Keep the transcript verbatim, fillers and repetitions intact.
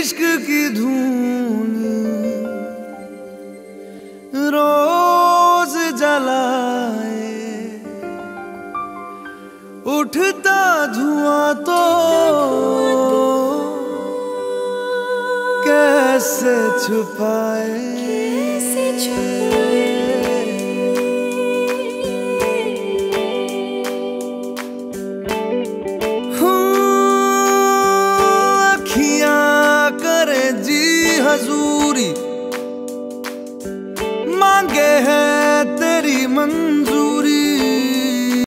इश्क की धून रोज जलाए, उठता धुआं तो कैसे छुपाए।